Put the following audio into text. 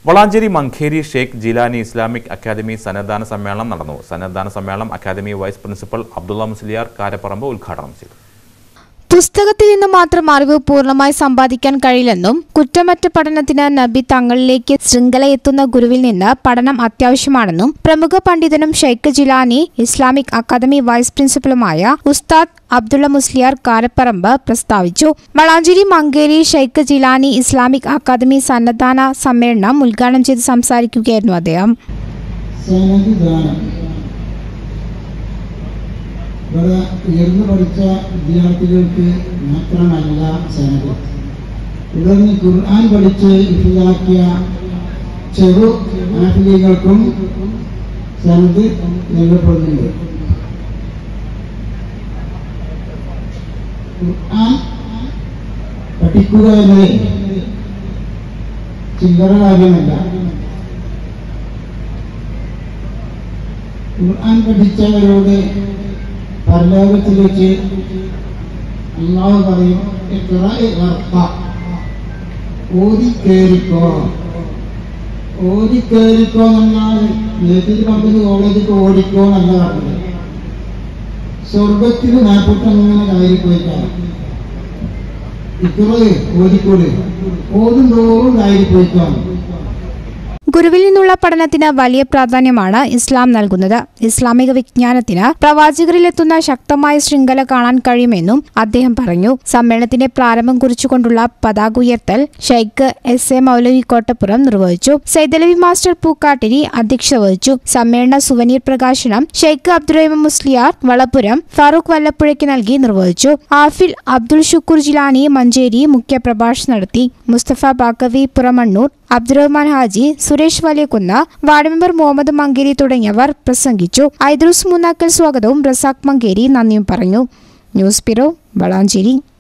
Valanchery Mankeri Sheikh Jilani Islamic academy സന്നദ്ധാന സമ്മേളനം നടന്നു. സന്നദ്ധാന സമ്മേളനം academy vice principal Abdulla Musliyar Karaparamba ഉദ്ഘാടനം ചെയ്തു. പുസ്തകത്തിൽ നിന്ന് മാത്രം അറിവ് പൂർണ്ണമായി സമ്പാദിക്കാൻ കഴിയില്ലെന്നും കുറ്റമറ്റ പഠനത്തിന് നബി തങ്ങളിലേക്ക് ശൃംഖലയെത്തുന്ന ഗുരുവിൽ നിന്ന് പഠനം അത്യാവശ്യമാണെന്നും പ്രമുഖ പണ്ഡിതനും Sheikh Jilani Islamic academy vice പ്രിൻസിപ്പലുമായ ഉസ്താദ് അബ്ദുള്ള മുസ്ലിയാർ കാരപ്പറമ്പ് പ്രസ്താവിച്ചു. വളാഞ്ചേരി മങ്കേരി ഷെയ്ഖ് ജിലാനി ഇസ്ലാമിക് അക്കാദമി സന്നദ്ധാന സമ്മേളനം ഉദ്ഘാടനം ചെയ്ത് സംസാരിക്കുകയായിരുന്നു അദ്ദേഹം. ഉയർന്നു പഠിച്ച വിദ്യാർത്ഥികൾക്ക് മാത്രമല്ല സനദ്, തുടർന്ന് ഖുർആൻ പഠിച്ച് ഇഫ്ലാക്കിയ ചെറു ആഫിലികൾക്കും സനദ് നൽകപ്പെടുന്നുണ്ട്. ഖുർആൻ പഠിക്കുക എന്നത് ചില്ലറ കാര്യമല്ല. ഖുർആൻ പഠിച്ചവരോട് പരലോകത്തിൽ വെച്ച് അല്ലാഹു പറയും, ഓതിക്കേറിക്കോ. ഓതിക്കേറിക്കോ എന്നാൽ നേരത്തെ പറഞ്ഞത് കോളേജിൽ ഓടിക്കോ എന്നല്ല പറഞ്ഞത്. സ്വർഗത്തിൽ നാൽപ്പട്ടങ്ങനെ കയറിപ്പോയിക്കാണ്. ഇക്കുറേ ഓതിക്കോട്, ഓതും തോറും കയറിപ്പോയിക്കാണ്. ഗുരുവിൽ നിന്നുള്ള പഠനത്തിന് വലിയ പ്രാധാന്യമാണ് ഇസ്ലാം നൽകുന്നത്. ഇസ്ലാമിക വിജ്ഞാനത്തിന് പ്രവാചകരിലെത്തുന്ന ശക്തമായ ശൃംഖല കാണാൻ കഴിയുമെന്നും അദ്ദേഹം പറഞ്ഞു. സമ്മേളനത്തിന്റെ പ്രാരംഭം കുറിച്ചുകൊണ്ടുള്ള പതാക ഉയർത്തൽ ഷെയ്ഖ് എസ്.എ. മൗലവി കോട്ടപ്പുറം നിർവഹിച്ചു. സൈദലവി മാസ്റ്റർ പൂക്കാട്ടിരി അധ്യക്ഷത വഹിച്ചു. സമ്മേളന സുവനീർ പ്രകാശനം ഷെയ്ഖ് അബ്ദുറഹ്മാൻ മുസ്ലിയാർ വളപുരം ഫാറൂഖ് വല്ലപ്പുഴയ്ക്ക് നൽകി നിർവഹിച്ചു. ആഫിൽ അബ്ദുൾ ഷുക്കൂർ ജിലാനി മഞ്ചേരി മുഖ്യ പ്രഭാഷണം നടത്തി. മുസ്തഫ ബാക്കവി പുറമണ്ണൂർ, അബ്ദുറഹ്മാൻ ഹാജി, സുരേഷ് വലിയകുന്ന്, വാർഡ് മെമ്പർ മുഹമ്മദ് മങ്കേരി തുടങ്ങിയവർ പ്രസംഗിച്ചു. ഐദ്രൂസ് മൂന്നാക്കൽ സ്വാഗതവും റസാഖ് മങ്കേരി നന്ദിയും പറഞ്ഞു. News bureau Valanchery.